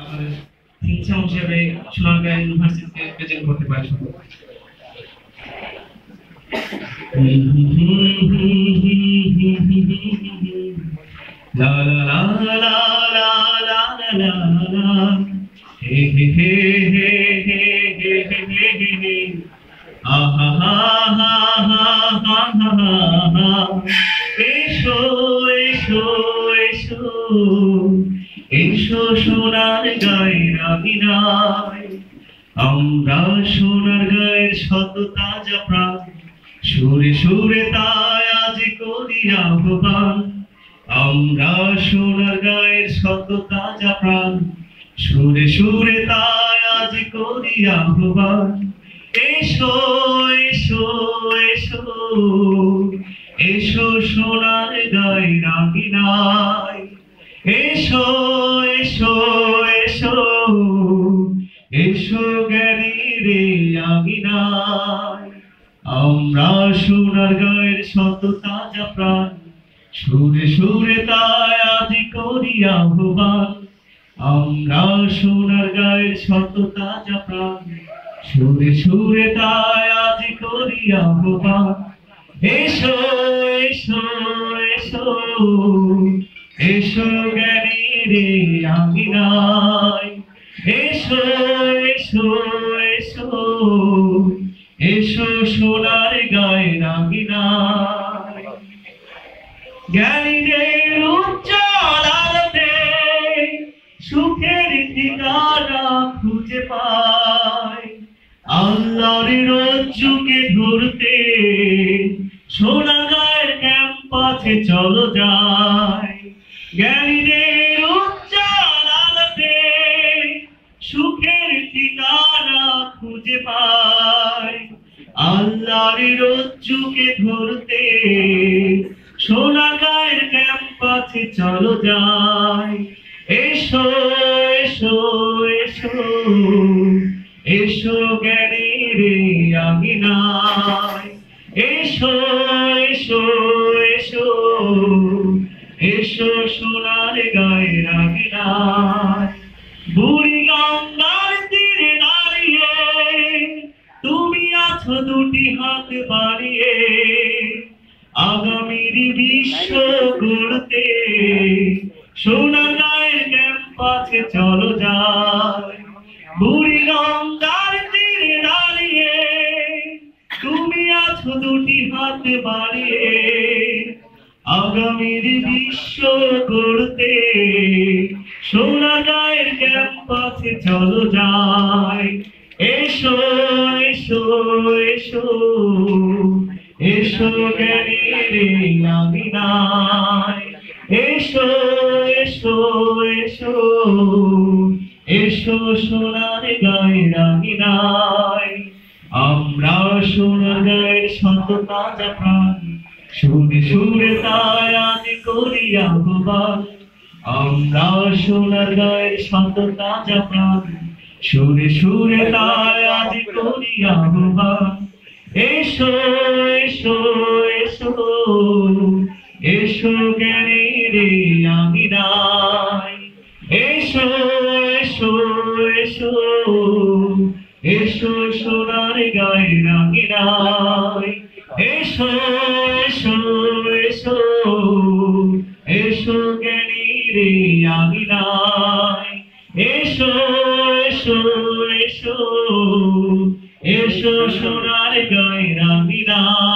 আমাদের theme song হিসেবে সোনারগাঁও ইউনিভার্সিটিতে প্রেজেন্ট করতে পারি। লা লা লা লা লা লা লা লা হে হে হে হে হে হে হে হে হে আহা হা হা হা হা হা এসো এসো এসো এসো সোনারগাঁয়ের আঙিনায় আমরা সোনারগাঁয়ের শত তাজা প্রাণ সুরে সুরে তাই আজ করি আহ্বান আমরা সোনারগাঁয়ের শত তাজা প্রাণ সুরে সুরে তাই আজ করি আহ্বান এসো এসো এসো এসো সোনারগাঁয়ের আঙিনায় এসো এসো এসো এসো জ্ঞানীর আঙিনায় আমরা সোনারগাঁয়ের শত তাজা প্রাণ সুরে সুরে তাই আজ করি আহ্বান আমরা সোনারগাঁয়ের শত তাজা প্রাণ সুরে সুরে তাই আজ করি আহ্বান এসো এসো এসো এসো জ্ঞানীর আঙিনায় এসো এসো এসো এসো সোনারগাঁয়ের আঙিনায় জ্ঞানীদের উজ্জ্বল আলোতে সুখের ঠিকানা খুঁজে পায় আল্লাহর রজ্জুকে ধরতে সোনারগাঁয়ের ক্যাম্পাসে চলো যায় জ্ঞানীদের উজ্জ্বল আলোতে সুখের ঠিকানা খুঁজে পায় আল্লাহর রজ্জুকে ধরতে সোনারগাঁয়ের ক্যাম্পাসে চলো যায় এসো এসো এসো এসো জ্ঞানীর আঙিনায় এসো এসো এসো এসো সোনারগাঁয়ের আঙিনায় বুড়ি গঙ্গার তীরে দাঁড়িয়ে তুমি আছো দুটি হাত বাড়িয়ে আগামীর বিশ্ব গড়তে সোনারগাঁয়ের ক্যাম্পাসে চলো যায় বুড়ি গঙ্গার তীরে দাঁড়িয়ে তুমি আছো দুটি হাত বাড়িয়ে আগামীর বিশ্ব গড়তে সোনারগাঁয়ের ক্যাম্পাসে চলো যায় এসো এসো এসো এসো জ্ঞানীর আঙিনায় এসো এসো এসো এসো সোনারগাঁয়ের আঙিনায় আমরা সোনারগাঁয়ের শত তাজা প্রাণ সুরে সুরে তাই আজ করি আহ্বান আমরা সোনারগাঁয়ের শত তাজা প্রাণ সুরে সুরে তাই আজ করি আহ্বান এসো এসো এসো এসো জ্ঞানীর আঙিনায় এসো এসো এসো এসো সোনারগাঁয়ের আঙিনায় এসো এসো এসো এসো জ্ঞানীর আঙিনায় এসো এসো এসো এসো সোনারগাঁয়ের আঙিনায়।